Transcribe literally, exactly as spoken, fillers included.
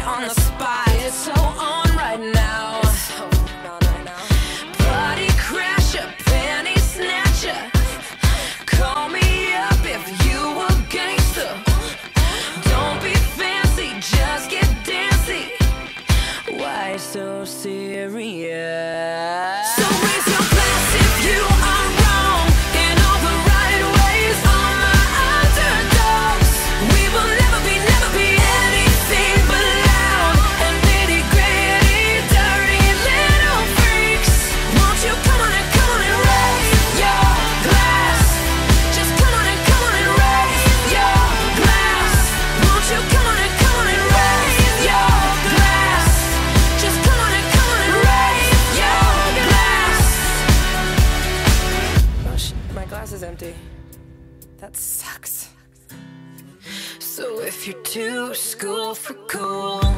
right on the spot. It's so on right now. It's so on right now. Body crasher, penny snatcher. Call me up if you a gangster. Don't be fancy, just get dancy. Why so serious? So raise your glass if you are wrong in all the right ways. All my underdogs, we will never be, never be anything but loud and nitty gritty, dirty little freaks. Won't you come on and come on and raise your glass? Just come on and come on and raise your glass. Won't you come on and come on and raise your glass? Just come on and come on and raise your glass. Oh shit, my glass is empty. That sucks. So if you're too school for cool,